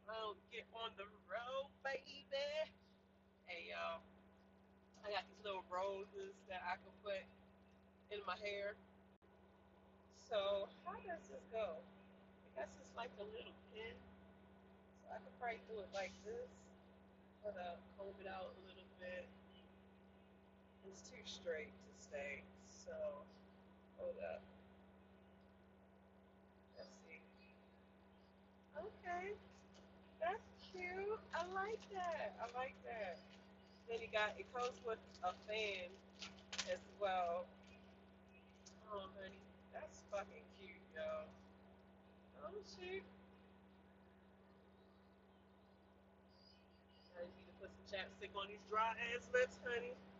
Get on the road, baby. Hey, y'all. I got these little roses that I can put in my hair. So how does this go? I guess it's like a little pin. So I could probably do it like this. But comb it out a little bit. It's too straight to stay. So hold up. Let's see. Okay, that's cute. I like that. I like that. Then it comes with a fan as well. Oh, honey, that's fucking cute, yo. Oh, shit. I need to put some chapstick on these dry ass lips, honey.